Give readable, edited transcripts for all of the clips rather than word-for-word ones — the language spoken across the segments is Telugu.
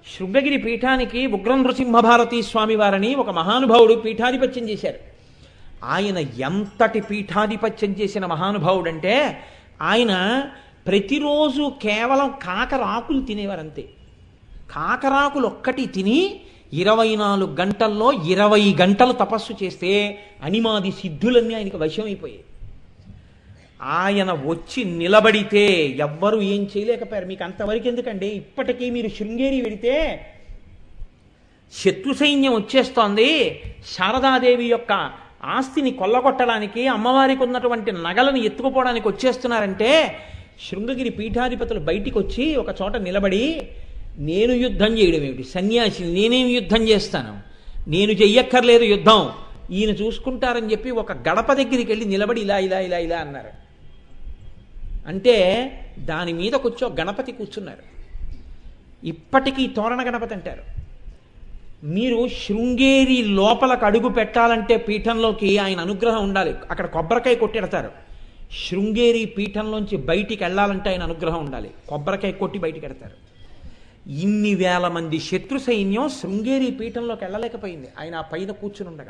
శృంగగిరి పీఠానికి ఉగ్ర నృసింహభారతీ స్వామి వారిని ఒక మహానుభావుడు పీఠాధిపత్యం చేశారు. ఆయన ఎంతటి పీఠాధిపత్యం చేసిన మహానుభావుడంటే ఆయన ప్రతిరోజు కేవలం కాకరాకులు తినేవారంతే. కాకరాకులు ఒక్కటి తిని 24 గంటల్లో 20 గంటలు తపస్సు చేస్తే అనిమాది సిద్ధులన్నీ ఆయనకు వశమైపోయాయి. ఆయన వచ్చి నిలబడితే ఎవ్వరూ ఏం చేయలేకపోయారు. మీకు అంతవరకు ఎందుకండి, ఇప్పటికీ మీరు శృంగేరి వెడితే శత్రు సైన్యం వచ్చేస్తోంది, శారదాదేవి యొక్క ఆస్తిని కొల్లగొట్టడానికి, అమ్మవారికి ఉన్నటువంటి నగలను ఎత్తుకుపోవడానికి వచ్చేస్తున్నారంటే శృంగగిరి పీఠాధిపతులు బయటికి వచ్చి ఒక చోట నిలబడి, నేను యుద్ధం చేయడం ఏమిటి, సన్యాసిని నేనేం యుద్ధం చేస్తాను, నేను చెయ్యక్కర్లేదు యుద్ధం, ఈయన చూసుకుంటారని చెప్పి ఒక గడప దగ్గరికి వెళ్ళి నిలబడి ఇలా ఇలా ఇలా ఇలా అన్నారు. అంటే దాని మీద కూర్చో గణపతి కూర్చున్నారు. ఇప్పటికీ తోరణ గణపతి అంటారు. మీరు శృంగేరి లోపలకు అడుగు పెట్టాలంటే పీఠంలోకి ఆయన అనుగ్రహం ఉండాలి. అక్కడ కొబ్బరికాయ కొట్టెడతారు. శృంగేరి పీఠంలోంచి బయటికి వెళ్ళాలంటే ఆయన అనుగ్రహం ఉండాలి. కొబ్బరికాయ కొట్టి బయటికి ఎడతారు. ఇన్ని వేల మంది శత్రు సైన్యం శృంగేరి పీఠంలోకి వెళ్ళలేకపోయింది ఆయన ఆ పైన కూర్చుని ఉండగా.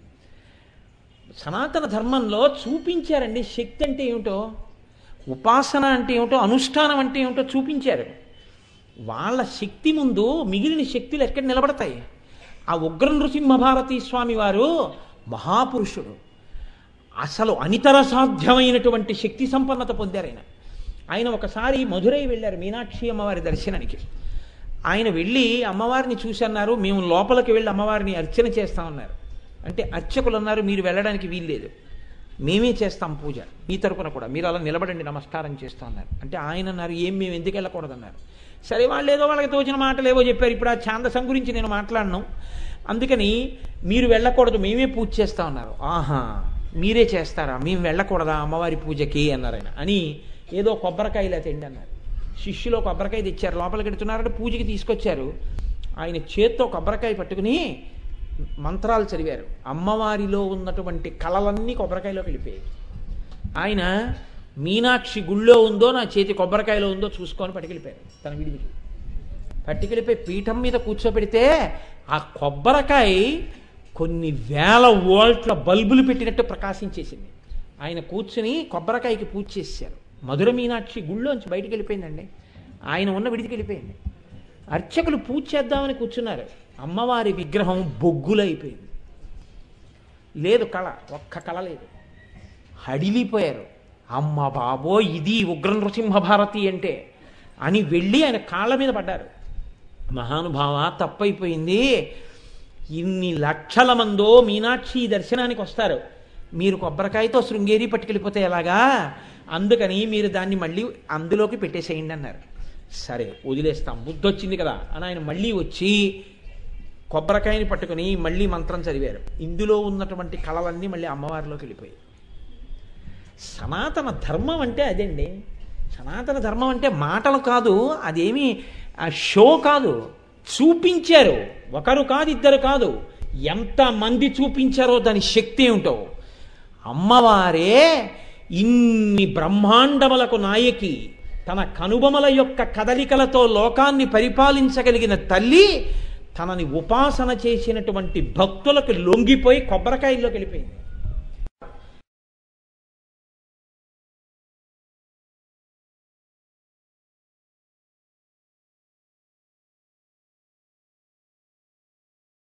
సనాతన ధర్మంలో చూపించారండి శక్తి అంటే ఏమిటో, ఉపాసన అంటే ఏమిటో, అనుష్ఠానం అంటే ఏమిటో చూపించారు. వాళ్ళ శక్తి ముందు మిగిలిన శక్తులు ఎక్కడ నిలబడతాయి? ఆ ఉగ్ర నృసింహభారతీ స్వామి వారు మహాపురుషుడు, అసలు అనితర సాధ్యమైనటువంటి శక్తి సంపన్నత పొందారు ఆయన. ఆయన ఒకసారి మధురై వెళ్ళారు మీనాక్షి అమ్మవారి దర్శనానికి. ఆయన వెళ్ళి అమ్మవారిని చూసి అన్నారు, మేము లోపలికి వెళ్ళి అమ్మవారిని అర్చన చేస్తామన్నారు. అంటే అర్చకులు అన్నారు, మీరు వెళ్ళడానికి వీల్లేదు, మేమే చేస్తాం పూజ మీ తరపున కూడా, మీరు అలా నిలబడండి నమస్కారం చేస్తాం అన్నారు. అంటే ఆయన అన్నారు, ఏం మేము ఎందుకు వెళ్ళకూడదన్నారు. సరే వాళ్ళు ఏదో వాళ్ళకి తోచిన మాటలు ఏవో చెప్పారు. ఇప్పుడు ఆ ఛాందసం గురించి నేను మాట్లాడను, అందుకని మీరు వెళ్ళకూడదు మేమే పూజ చేస్తాం అన్నారు. ఆహా మీరే చేస్తారా, మేము వెళ్ళకూడదా అమ్మవారి పూజకి అన్నారు ఆయన. అని ఏదో కొబ్బరికాయలా తిండి అన్నారు. శిష్యులో కొబ్బరికాయ తెచ్చారు, లోపలికి ఎడుతున్నారంటే పూజకి తీసుకొచ్చారు. ఆయన చేత్తో కొబ్బరికాయ పట్టుకుని మంత్రాలు చదివారు. అమ్మవారిలో ఉన్నటువంటి కళలన్నీ కొబ్బరికాయలోకి వెళ్ళిపోయాయి. ఆయన మీనాక్షి గుళ్ళో ఉందో నా చేతి కొబ్బరికాయలో ఉందో చూసుకొని పట్టుకెళ్ళిపోయారు. తన విడివికి పట్టుకెళ్ళిపోయి పీఠం మీద కూర్చోబెడితే ఆ కొబ్బరికాయ కొన్ని వేల వోల్ట్ల బల్బులు పెట్టినట్టు ప్రకాశించేసింది. ఆయన కూర్చుని కొబ్బరికాయకి పూజ చేశారు. మధుర మీనాక్షి గుళ్ళోంచి బయటికి వెళ్ళిపోయిందండి, ఆయన ఉన్న విడికి వెళ్ళిపోయింది. అర్చకులు పూజ చేద్దామని కూర్చున్నారు. అమ్మవారి విగ్రహం బొగ్గులైపోయింది. లేదు కళ, ఒక్క కళ లేదు. హడిలిపోయారు. అమ్మ బాబో ఇది ఉగ్ర నృసింహభారతి అంటే అని వెళ్ళి ఆయన కాళ్ళ మీద పడ్డారు. మహానుభావ తప్పైపోయింది, ఇన్ని లక్షల మందో మీనాక్షి దర్శనానికి వస్తారు, మీరు కొబ్బరికాయతో శృంగేరి పట్టుకెళ్ళిపోతే ఎలాగా, అందుకని మీరు దాన్ని మళ్ళీ అందులోకి పెట్టేసేయండి అన్నారు. సరే వదిలేస్తాం, బుద్ధి వచ్చింది కదా అని ఆయన మళ్ళీ వచ్చి కొబ్బరికాయని పట్టుకుని మళ్ళీ మంత్రం చదివారు. ఇందులో ఉన్నటువంటి కళలన్నీ మళ్ళీ అమ్మవారిలోకి వెళ్ళిపోయాయి. సనాతన ధర్మం అంటే అదండి. సనాతన ధర్మం అంటే మాటలు కాదు, అదేమి షో కాదు, చూపించారు. ఒకరు కాదు ఇద్దరు కాదు, ఎంతమంది చూపించారో దాని శక్తి ఏమిటో. అమ్మవారే ఇన్ని బ్రహ్మాండములకు నాయకి, తన కనుబొమల యొక్క కదలికలతో లోకాన్ని పరిపాలించగలిగిన తల్లి తనని ఉపాసన చేసినటువంటి భక్తులకు లొంగిపోయి కొబ్బరికాయల్లోకి వెళ్ళిపోయింది.